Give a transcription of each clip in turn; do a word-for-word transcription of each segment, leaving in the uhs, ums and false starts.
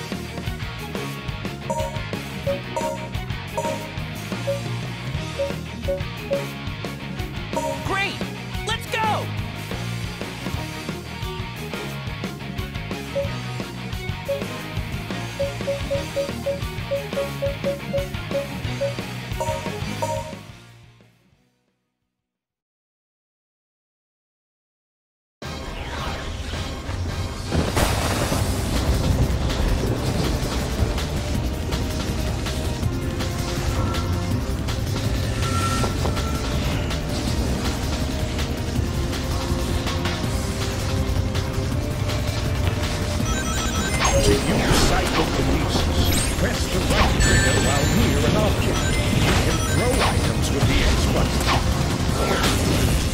Great! Let's go! To use psychokinesis, press the right trigger while near an object. You can throw items with the X button.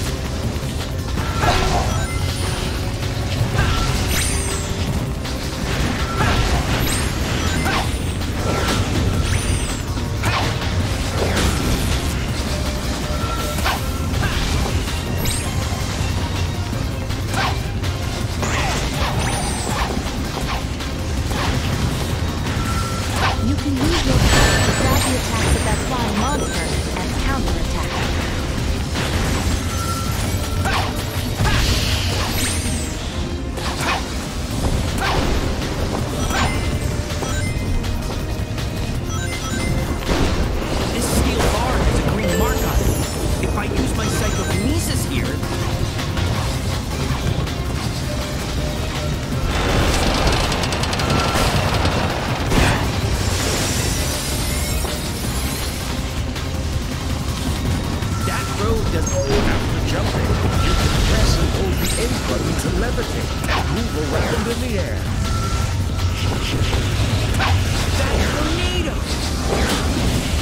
You can use your power to grab the attacks of that flying monster and counterattack. This steel bar has a green mark on it. If I use my psychokinesis here... That road doesn't... After jumping, you can press and hold the A button to levitate and move around in the air. That tornado!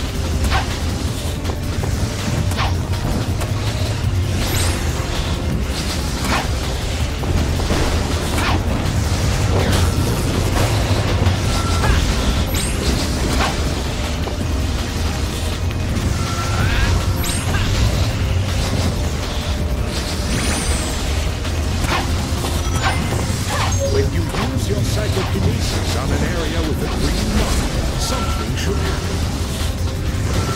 When you use your psychokinesis on an area with a green mark, something should happen.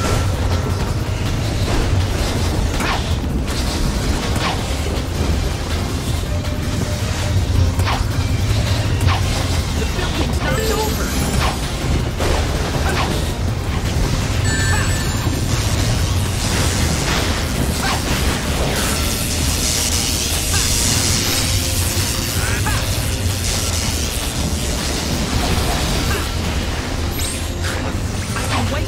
The building's knocked over! I can wipe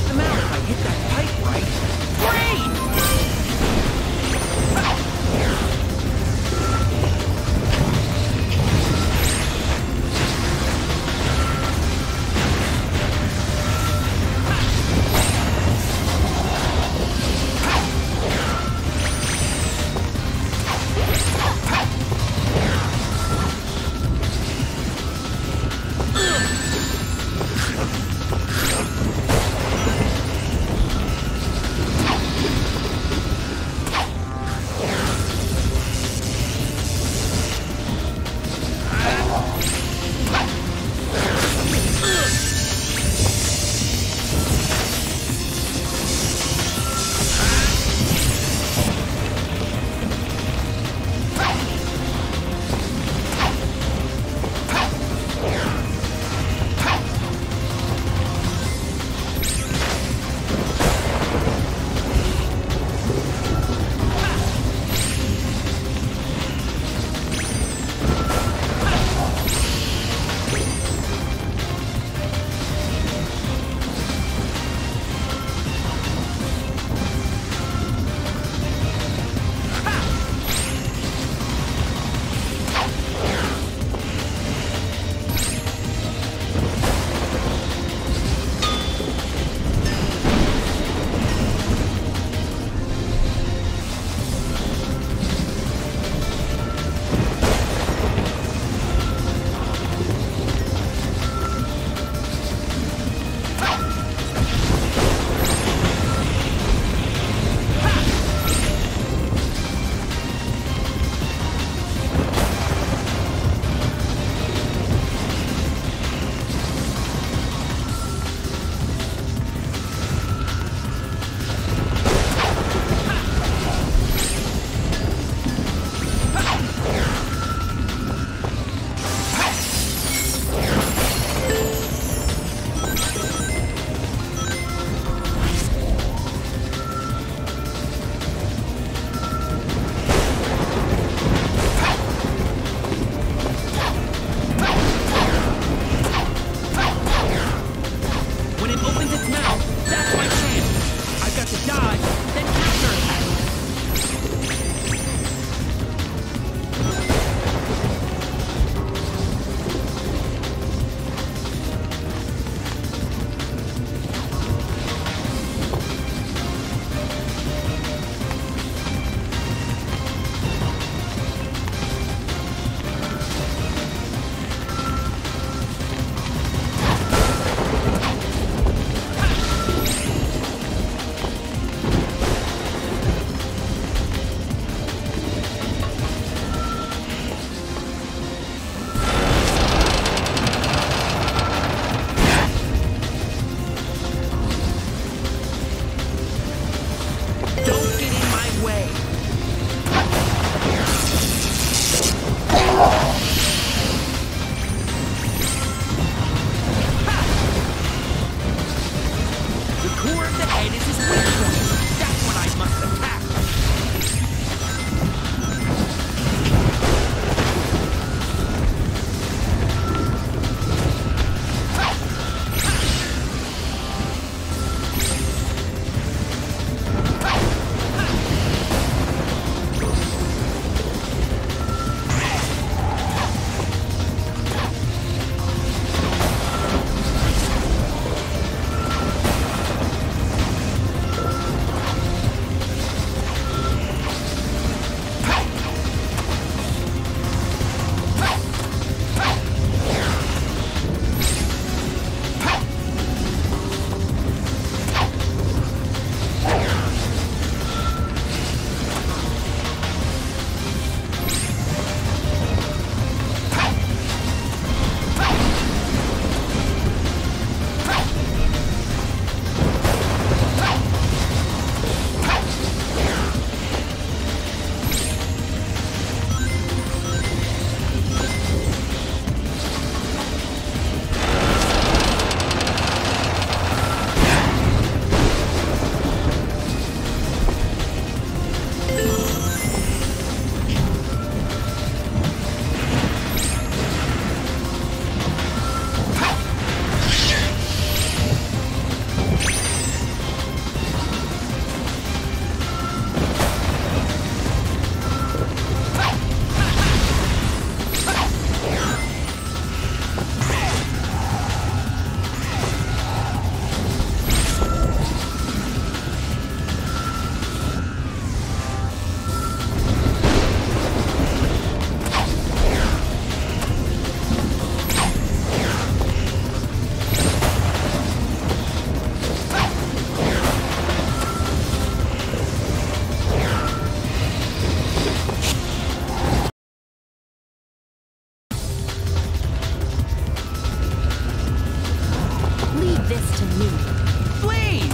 this to me. Please!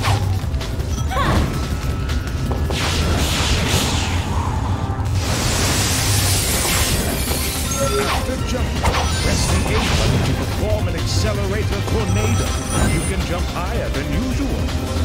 After jumping, press the A button to perform an accelerator tornado. You can jump higher than usual.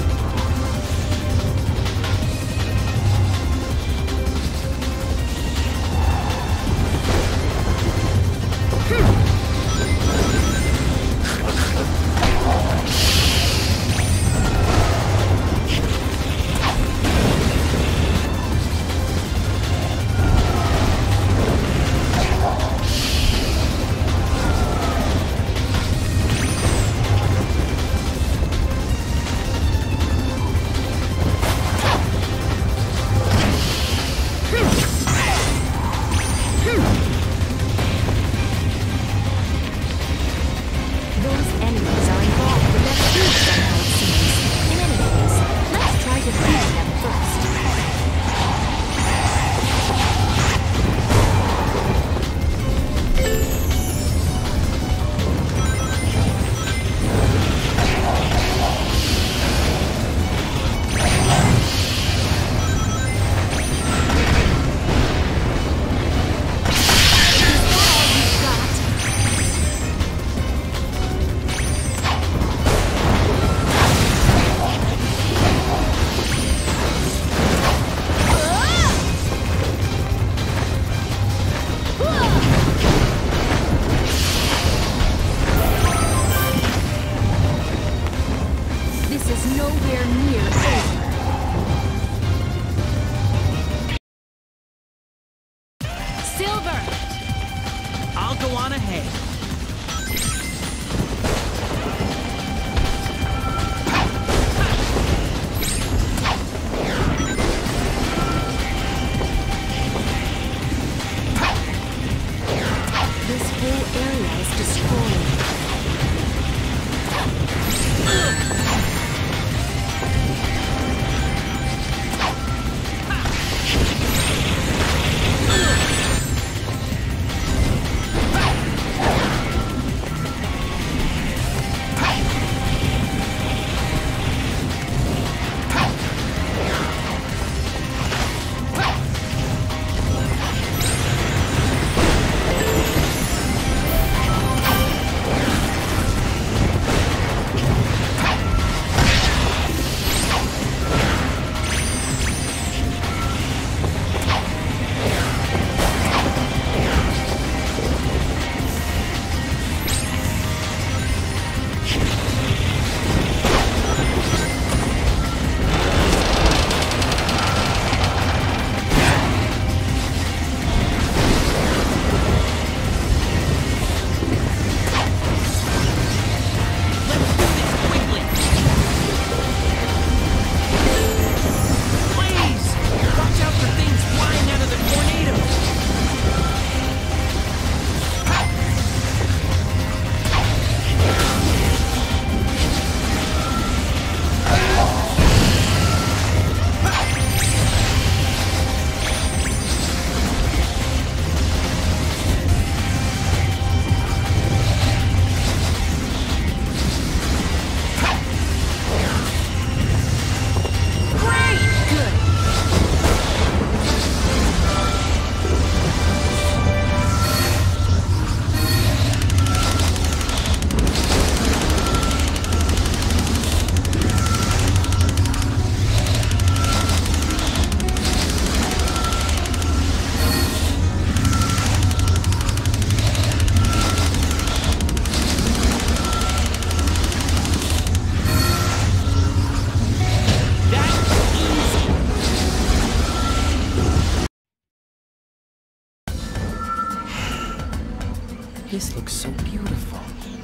This looks so beautiful.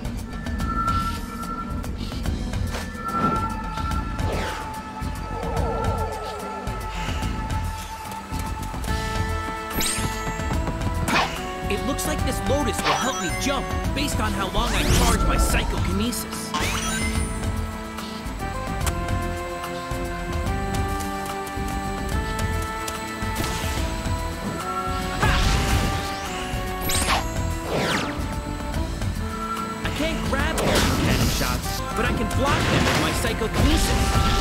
It looks like this Lotus will help me jump, based on how long I charge my psychokinesis. shots, but I can block them with my psychokinesis.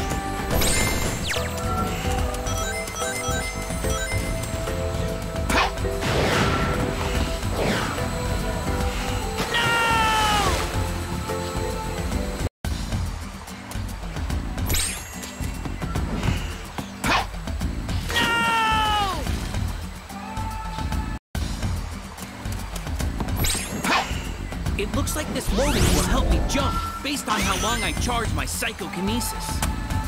It looks like this loading will help me jump, based on how long I charge my psychokinesis.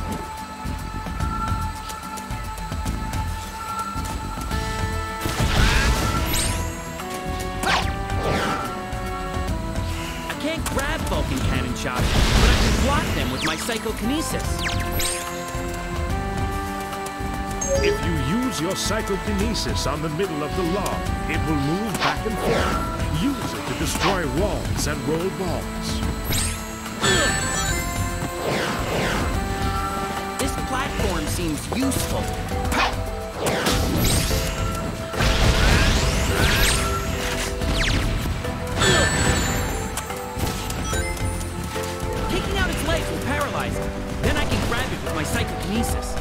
I can't grab Vulcan cannon shots, but I can block them with my psychokinesis. If you use your psychokinesis on the middle of the log, it will move back and forth. Use it to destroy walls and roll balls. This platform seems useful. Taking out its legs will paralyze it. Then I can grab it with my psychokinesis.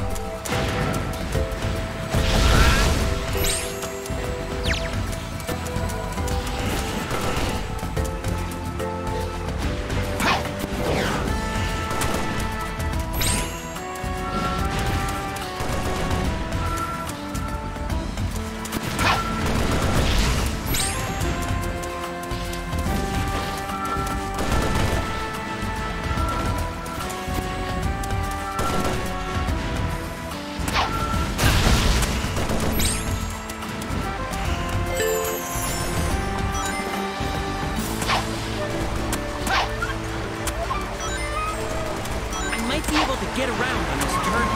Get around on this turtle.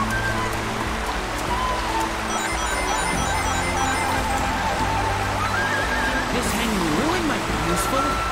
This hanging ruin might be useful.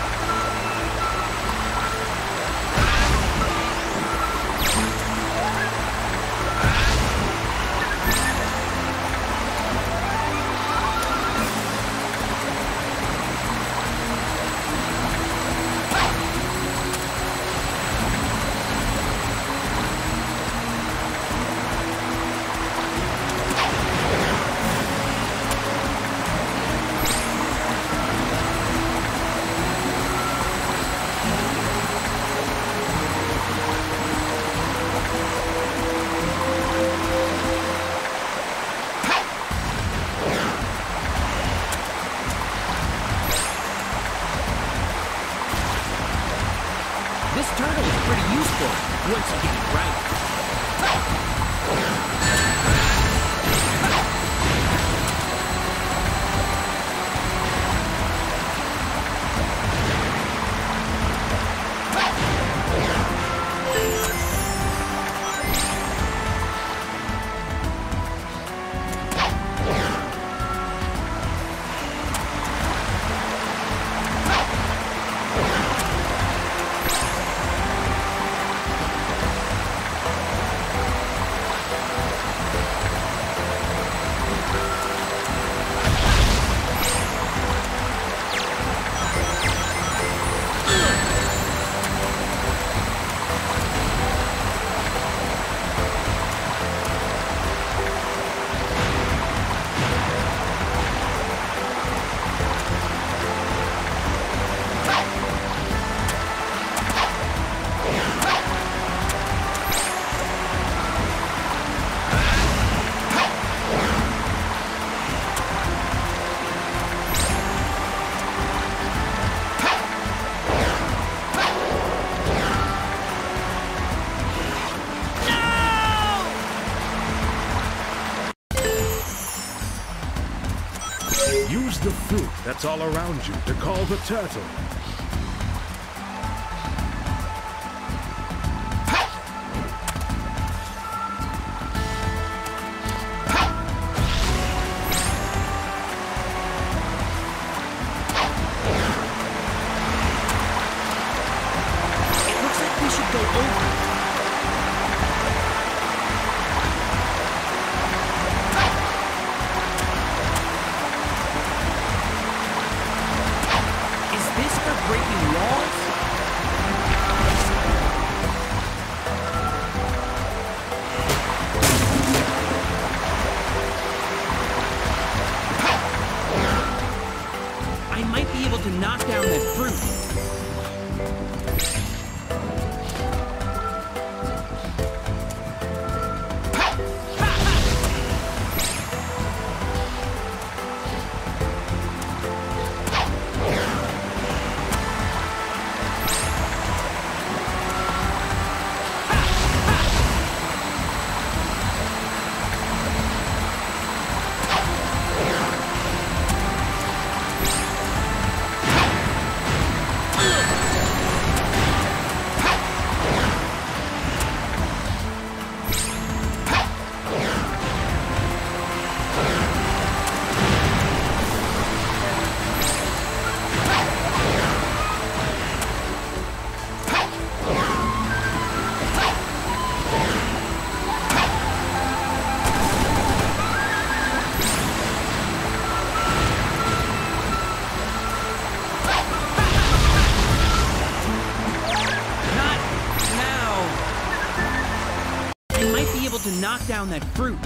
This turtle is pretty useful once you get it right. Use the fruit that's all around you to call the turtle. It looks like we should go over. Breaking walls? to knock down that fruit.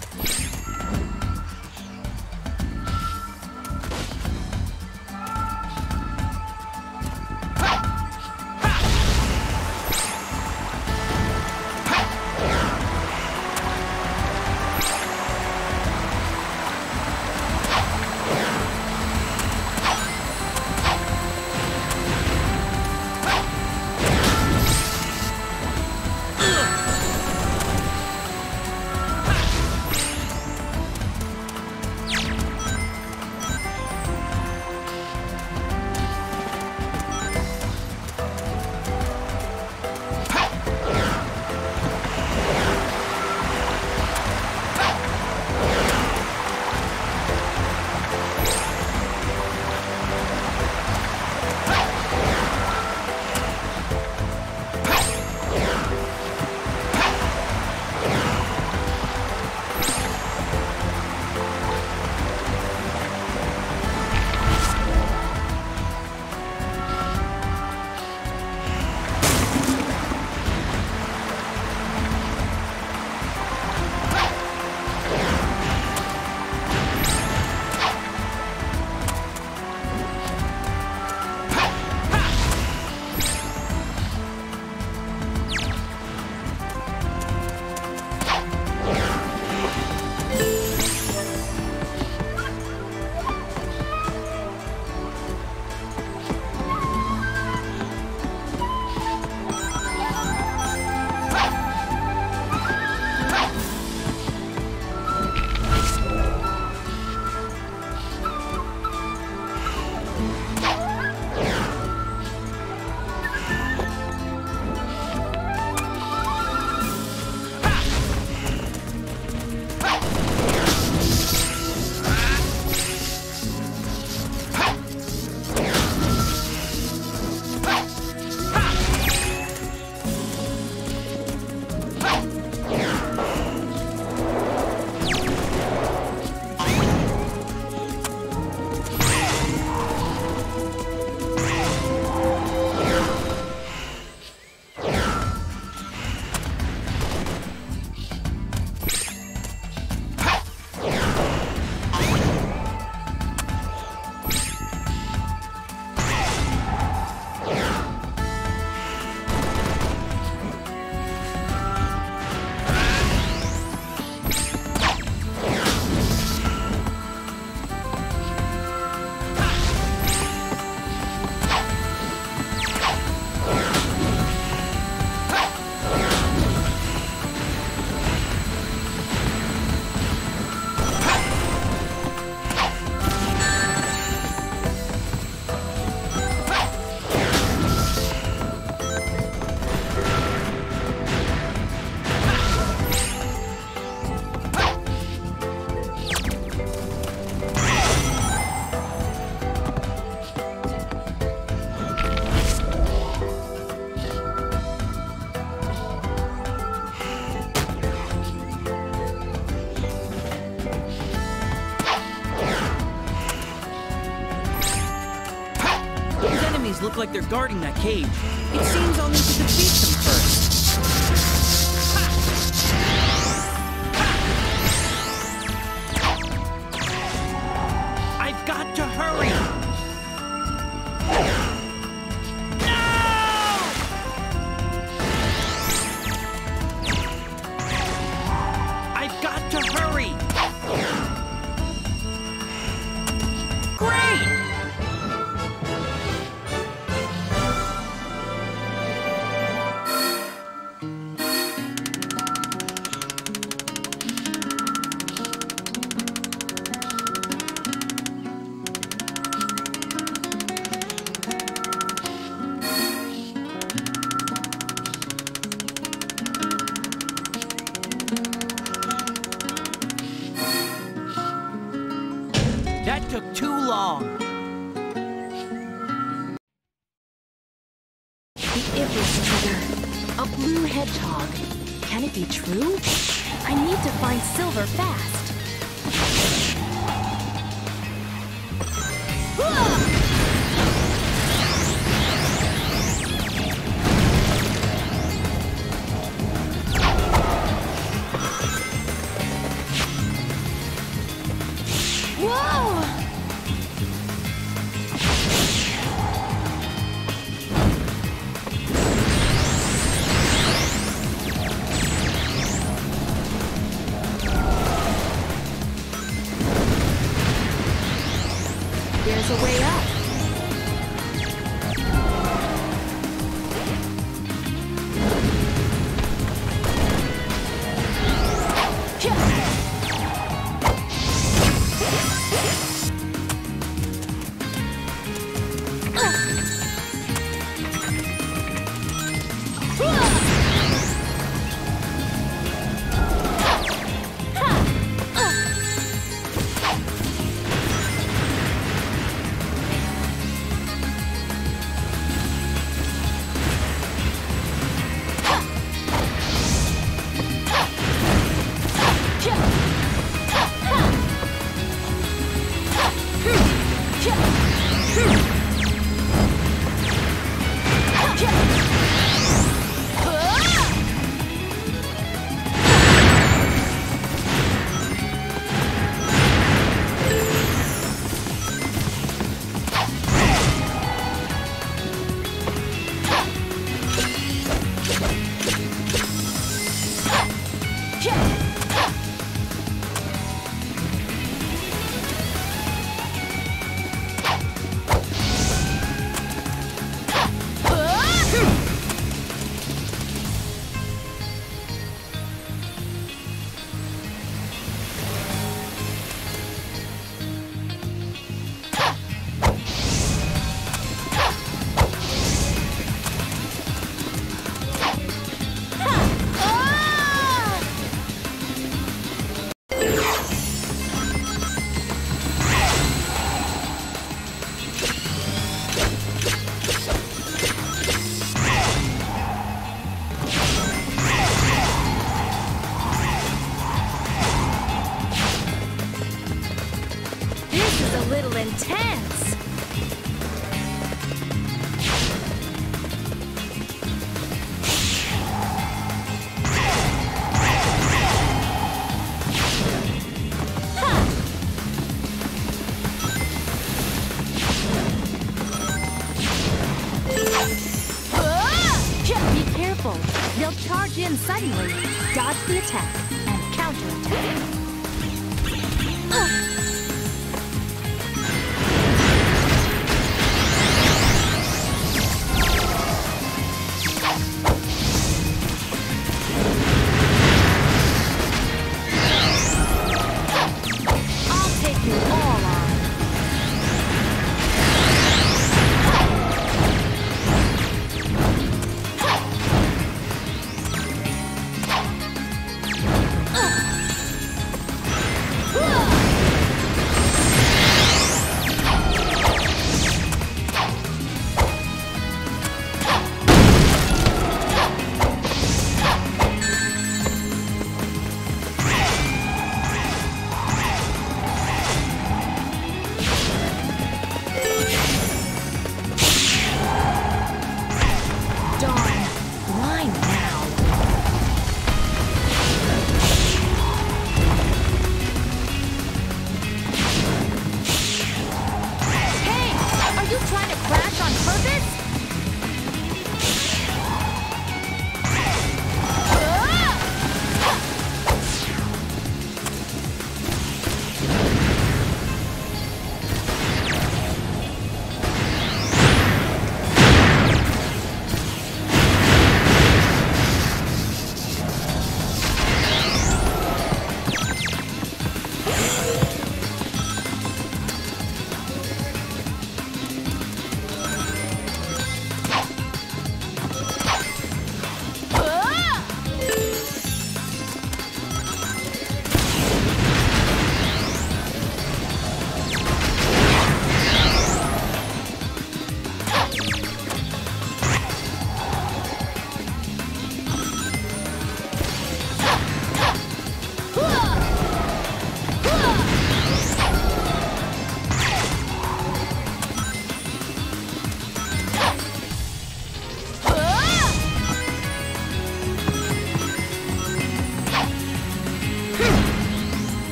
Look like they're guarding that cage. It seems I'll need to defeat them first. I've got to hurry! No! I've got to hurry! Great! That took too long. The Iblis trigger. A blue hedgehog. Can it be true? I need to find Silver fast. They'll charge in suddenly, dodge the attack, and counterattack. Ugh.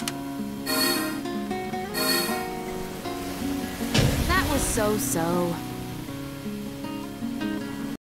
So-so.